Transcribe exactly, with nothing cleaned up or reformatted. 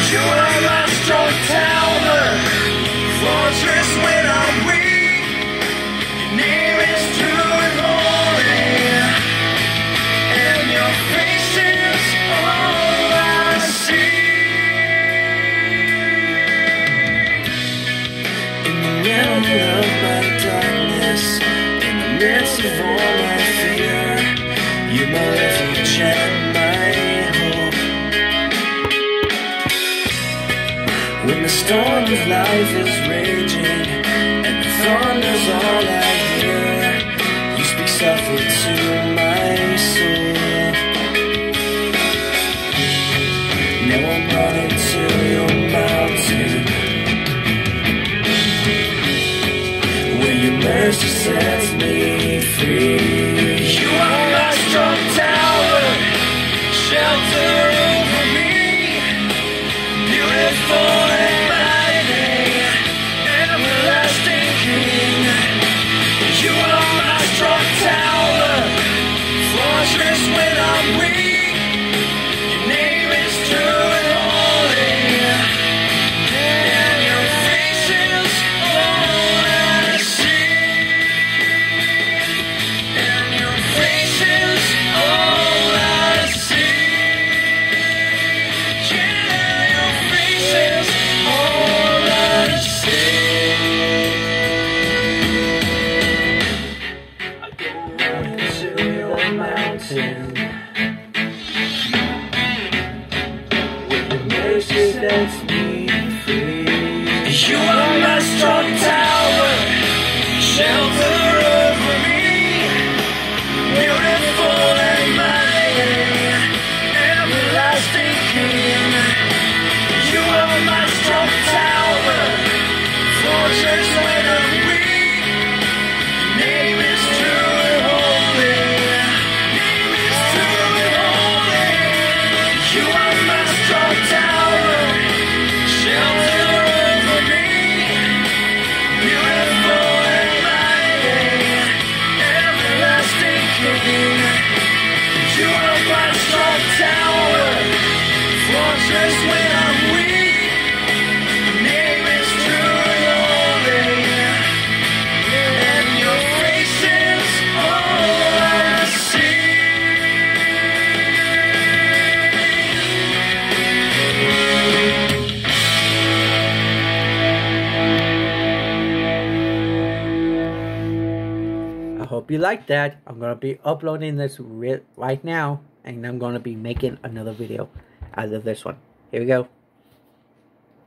You are my strong tower, fortress when I'm weak. Your name is true and holy, and your face is all I see. In the middle of my darkness, in the midst of all my fear, you're my refuge and my hope. When the storm of life is raging and the thunder's all I hear, you speak softly to my soul. Now I'm running to your mountain, where your mercy sets me free. You are my strong tower, shelter over me, beautiful and mighty, everlasting King. You are my strong tower, fortress when I'm weak. Your name is true and holy, and your face is all I see. And your face is all I see. Yeah, your face is all I see. I go into your mountain, where your mercy sets me free. You are my strong tower, shelter over me, beautiful and mighty, everlasting King. You are my strong tower, fortress when I'm weak. Your name is true and holy, name is true and holy. You are my strong tower, shelter over me, beautiful and mighty, everlasting King. You are my strong tower, fortress when I'm weak. Your name is true and holy, and your face is all I see. I hope you like that. I'm going to be uploading this ri- right now, and I'm going to be making another video out of this one. Here we go.